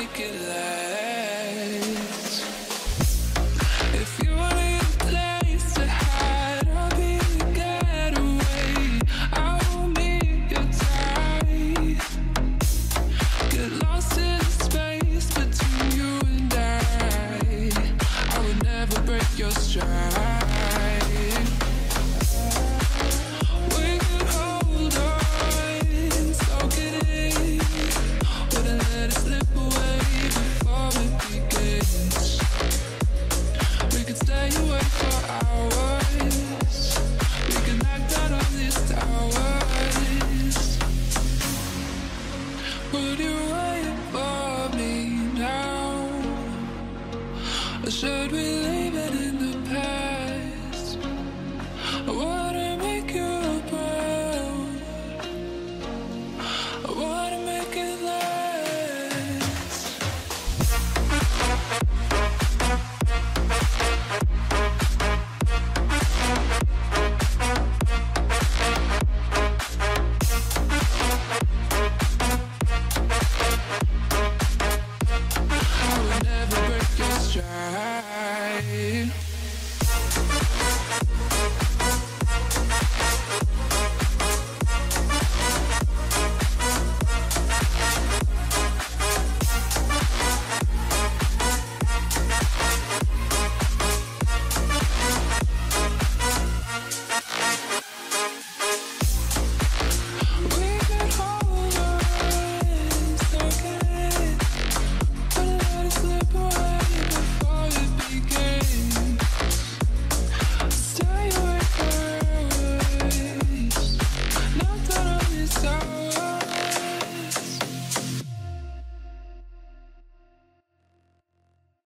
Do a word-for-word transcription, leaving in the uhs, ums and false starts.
make it last. If you need a place to hide, I'll be the getaway. I will meet your tide. Get lost in the space between you and I. I would never break your stride. We could hold on, soak it in. Wouldn't let it slip away before it begins. We could stay awake for hours. We could knock down all these towers. Would you